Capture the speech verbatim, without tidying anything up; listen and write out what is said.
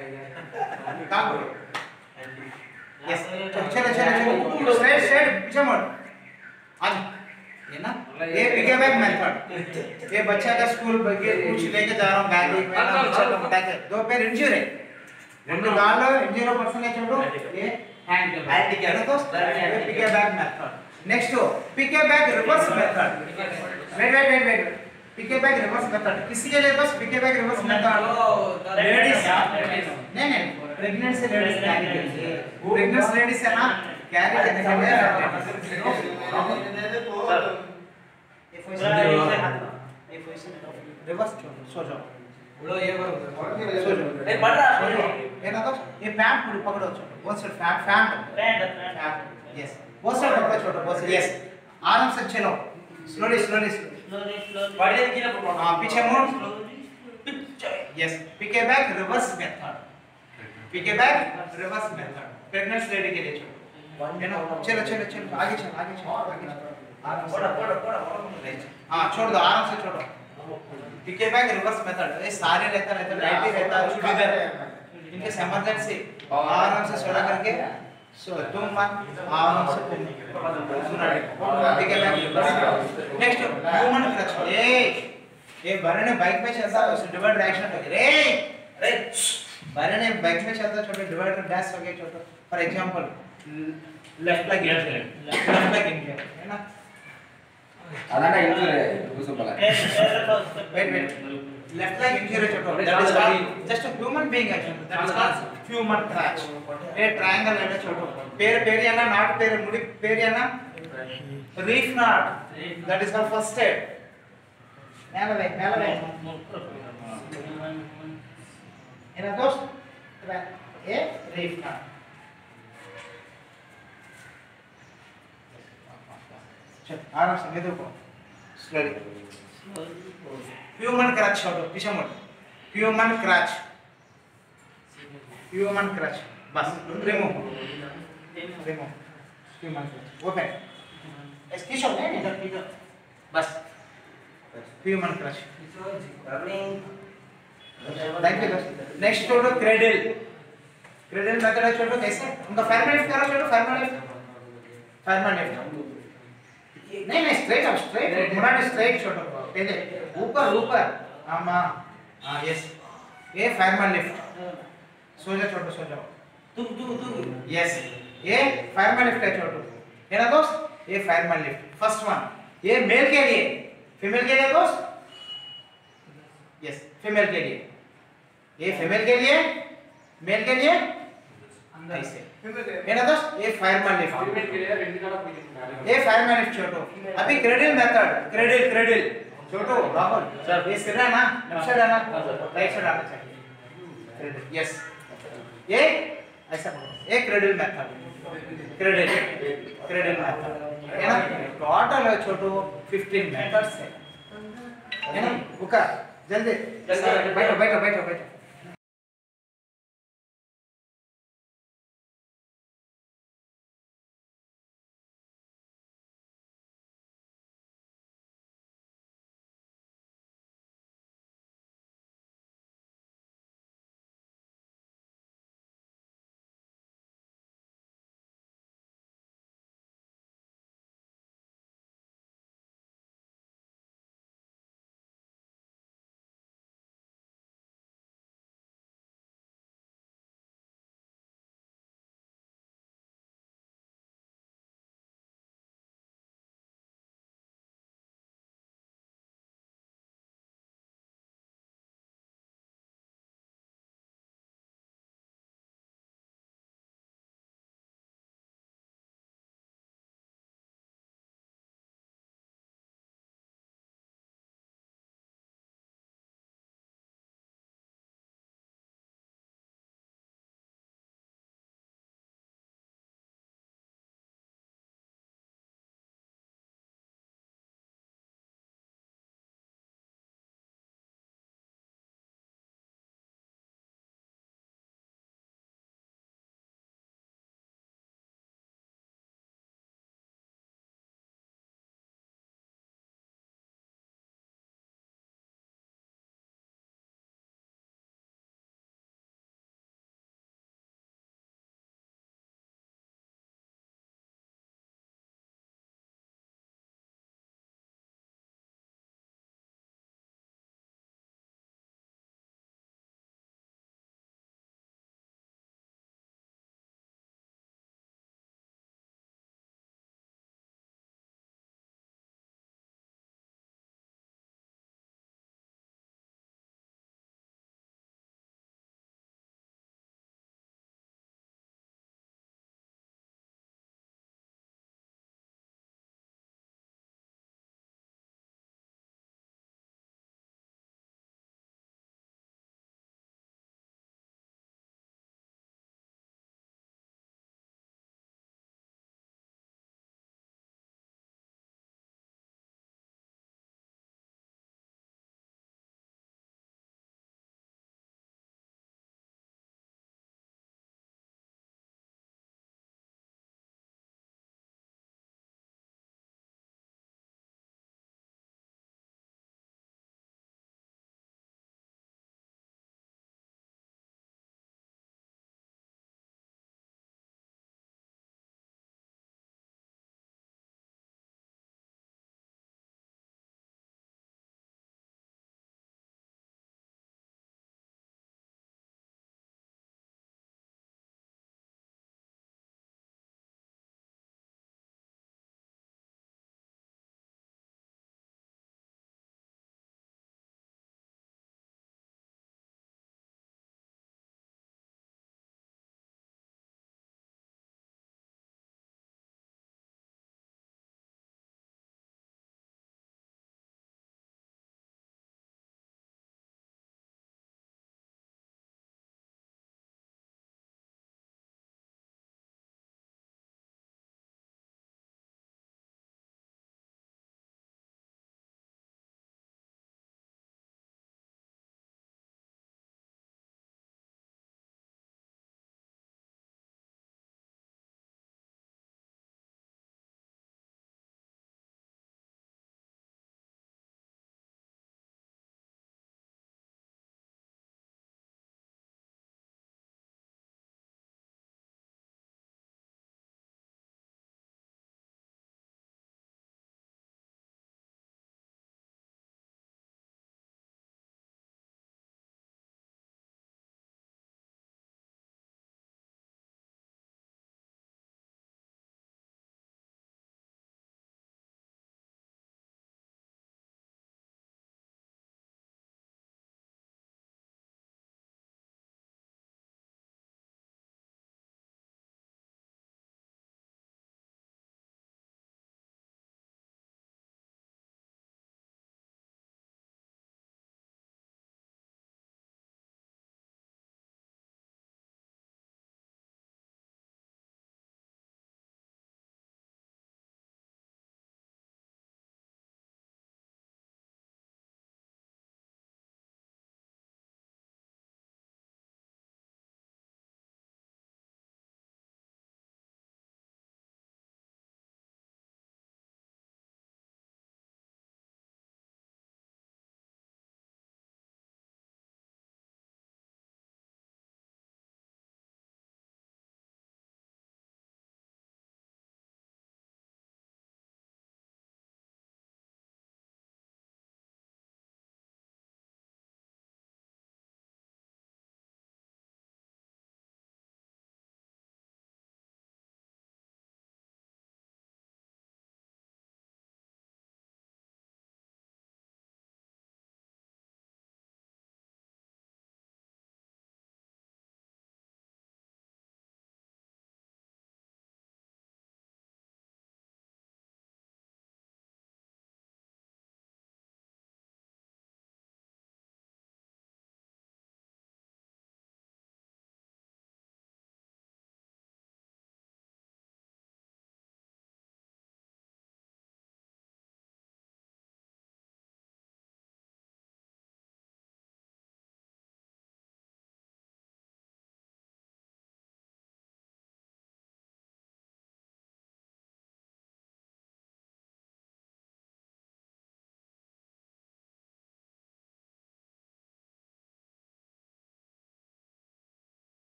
Kago yes चलो चलो चलो स्ट्रेट स्ट्रेट पीछे मोड़ आज ये ना ये पिके बैग मेथड ये बच्चा का स्कूल बगे कुछ लेके जा रहा हूं बैग में ना बच्चा को उठा के दो पैर इंजर है రెండు కాళ్ళు ఇంజూర్ పర్సన్ చూడు ये हैंड हैंड क्या है दोस्त ये piggyback method next piggyback reverse method wait wait wait wait piggyback reverse method किसी के लिए बस पिके बैग रिवर्स मेथड लेडीज नहीं नहीं प्रेग्नेंट से लेडीज कैरी करती है प्रेग्नेंट लेडीज है ना कैरी करने के लिए ये पोजीशन ये पोजीशन रिवर्स सो जाओ उड़ो ये करो सो जाओ ए बढ़ रहा ये ना तो ये पैंट पूरी पकड़ो छोटो वो side pant pant pant yes वो साइड पकड़ो छोटो वो साइड यस आराम से चलो स्लोली स्लोली स्लोली स्लोली बढ़िया गिरा पकड़ो हां पीछे मोड़ yes piggyback reverse method piggyback reverse method pregnant lady के लिए छोटो है ना चलो चलो चलो आगे चलो आगे चलो आगे चलो आराम से पड़ा पड़ा पड़ा हां छोड़ दो आराम से छोड़ो पिके बैक रिवर्स मेथड ये सारे रहता रहता राइट ही रहता इधर इनके इमरजेंसी आराम से सोना करके सो तुम मत आराम से तुम सुना piggyback next human crutch ए ये बरने बाइक में चलता है उसे डिवाइडर एक्शन हो गया रे अरे बरने बाइक में चलता छोटे डिवाइडर डैश हो गया छोटा for example left leg left leg injure है ना अदाना इंजर है उसको बोला wait wait left leg injury छोटो that is called just a human being action that is called human crutch a triangle है छोटो पेर पेरियाना नाट पेर मुड़ी पेरियाना reef knot that is called first aid மேல வை மேல வை என்ன दोस्त ए रीफ नाट चल आराम से ले देखो स्लोली ह्यूमन क्रच छोड़ो पीछे मुड़ ह्यूमन क्रच ह्यूमन क्रच बस remove remove human crutch open इसकी शॉट है इधर इधर बस human crutch running thank you next छोड़ो क्रेडल क्रेडल मेथड है छोड़ो कैसे उनका फायरमैन लिफ्ट करो छोड़ो फायरमैन लिफ्ट फायरमैन लिफ्ट नहीं नहीं स्ट्रेट अप स्ट्रेट मुड़ा स्ट्रेट छोड़ो पहले ऊपर ऊपर आमा हां यस ये फायरमैन लिफ्ट सो जा छोटो सो जाओ तू तू तू यस ये फायरमैन लिफ्ट है छोटो है ना दोस्त ये फायरमैन लिफ्ट फर्स्ट वन ये मेल के लिए फीमेल के लिए दोस्त यस फीमेल के लिए ये फीमेल के लिए मेल के लिए ऐसे है ना दोस्त ये फायरमैन लिफ्ट फीमेल के लिए ये फायरमैन लिफ्ट छोटो अभी क्रेडल मेथड क्रेडल क्रेडल छोटो राहुल सर ये सिर है ना लेफ्ट साइड है ना राइट साइड आना चाहिए यस ये ऐसा ये cradle method cradle cradle method है ना टोटल है छोटो पंद्रह मेथड्स है है ना उका जल्दी बैठो बैठो बैठो बैठो